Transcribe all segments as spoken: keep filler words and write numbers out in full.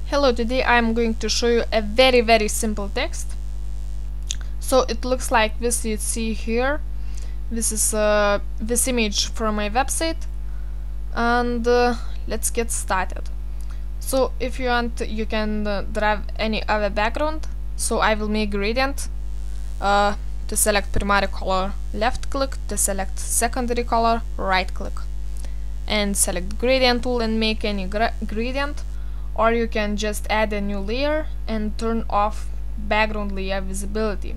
Hello, today I'm going to show you a very very simple text. So it looks like this you see here. This is uh, this image from my website, and uh, let's get started. So if you want, you can uh, drive any other background. So I will make gradient. Uh, to select primary color, left click. To select secondary color, right click, and select gradient tool and make any gra gradient. Or you can just add a new layer and turn off background layer visibility.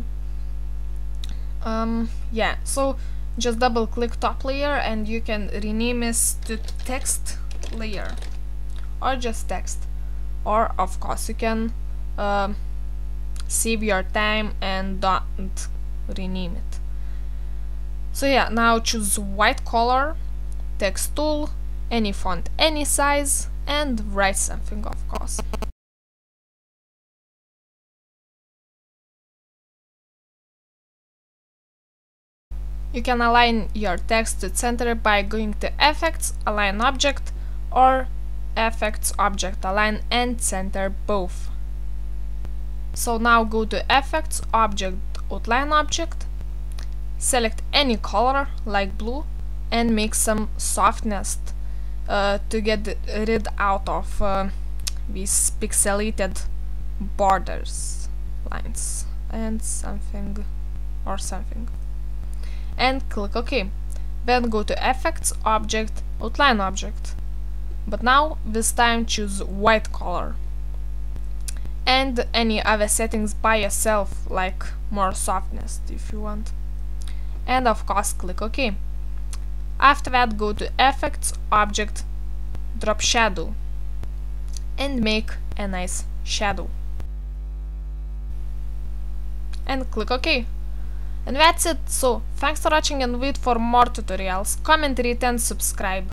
Um, yeah, so just double click top layer and you can rename this to text layer or just text. Or of course you can uh, save your time and don't rename it. So yeah, now choose white color, text tool, any font, any size, and write something, of course. You can align your text to center by going to Effects, Align Object, or Effects, Object Align and Center both. So now go to Effects, Object, Outline Object, select any color like blue and make some softness Uh, to get rid out of uh, these pixelated borders, lines, and something or something, and click OK. Then go to Effects, Object, Outline Object, but now this time choose white color and any other settings by yourself, like more softness if you want, and of course click OK. After that, go to Effects, Object, Drop Shadow, and make a nice shadow. And click OK. And that's it. So, thanks for watching and wait for more tutorials. Comment, rate and subscribe.